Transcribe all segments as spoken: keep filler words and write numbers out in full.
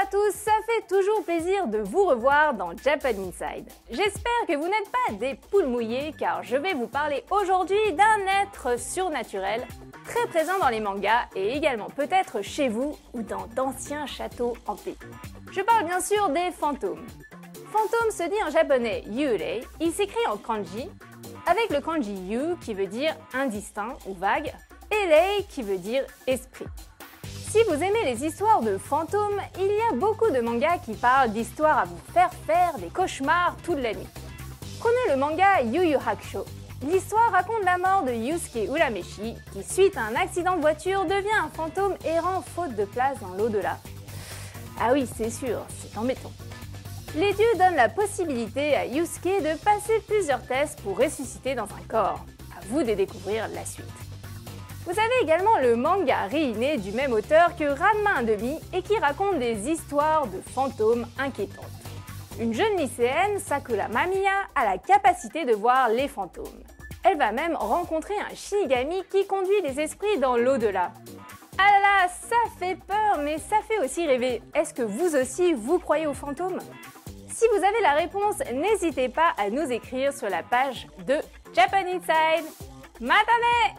à tous, ça fait toujours plaisir de vous revoir dans Japan Inside. J'espère que vous n'êtes pas des poules mouillées car je vais vous parler aujourd'hui d'un être surnaturel très présent dans les mangas et également peut-être chez vous ou dans d'anciens châteaux hantés. Je parle bien sûr des fantômes. Fantôme se dit en japonais yurei, il s'écrit en kanji avec le kanji yu qui veut dire indistinct ou vague et rei qui veut dire esprit. Si vous aimez les histoires de fantômes, il y a beaucoup de mangas qui parlent d'histoires à vous faire faire des cauchemars toute la nuit. Prenez le manga Yu Yu Hakusho. L'histoire raconte la mort de Yusuke Urameshi qui, suite à un accident de voiture, devient un fantôme errant faute de place dans l'au-delà. Ah oui, c'est sûr, c'est embêtant. Les dieux donnent la possibilité à Yusuke de passer plusieurs tests pour ressusciter dans un corps. À vous de découvrir la suite. Vous avez également le manga Ri-ine du même auteur que Ranma un demi et qui raconte des histoires de fantômes inquiétantes. Une jeune lycéenne, Sakura Mamiya, a la capacité de voir les fantômes. Elle va même rencontrer un Shinigami qui conduit les esprits dans l'au-delà. Ah là là, ça fait peur mais ça fait aussi rêver. Est-ce que vous aussi vous croyez aux fantômes? Si vous avez la réponse, n'hésitez pas à nous écrire sur la page de Japan Inside. Matane!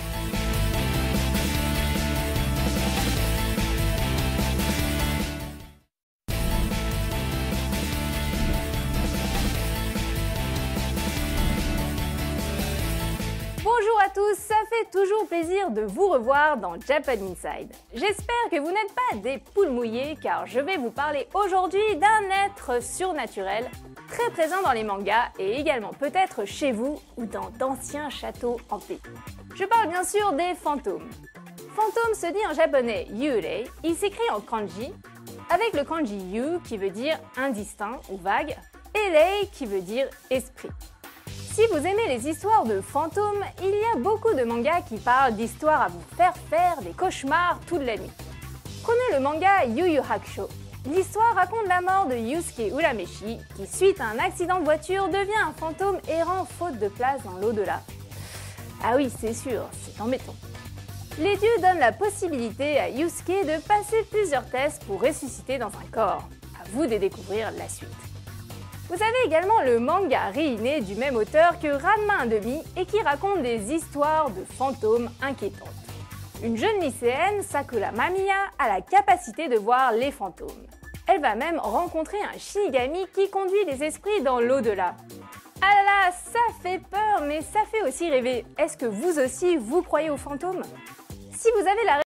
Bonjour à tous, ça fait toujours plaisir de vous revoir dans Japan Inside. J'espère que vous n'êtes pas des poules mouillées car je vais vous parler aujourd'hui d'un être surnaturel très présent dans les mangas et également peut-être chez vous ou dans d'anciens châteaux hantés. Je parle bien sûr des fantômes. Fantôme se dit en japonais yurei, il s'écrit en kanji avec le kanji yu qui veut dire indistinct ou vague et rei qui veut dire esprit. Si vous aimez les histoires de fantômes, il y a beaucoup de mangas qui parlent d'histoires à vous faire faire des cauchemars toute la nuit. Prenez le manga Yu Yu Hakusho. L'histoire raconte la mort de Yusuke Urameshi qui, suite à un accident de voiture, devient un fantôme errant faute de place dans l'au-delà. Ah oui, c'est sûr, c'est embêtant. Les dieux donnent la possibilité à Yusuke de passer plusieurs tests pour ressusciter dans un corps. À vous de découvrir la suite. Vous avez également le manga Ri-ine du même auteur que Ranma un demi et qui raconte des histoires de fantômes inquiétantes. Une jeune lycéenne, Sakura Mamiya, a la capacité de voir les fantômes. Elle va même rencontrer un Shinigami qui conduit les esprits dans l'au-delà. Ah là là, ça fait peur mais ça fait aussi rêver. Est-ce que vous aussi vous croyez aux fantômes? Si vous avez la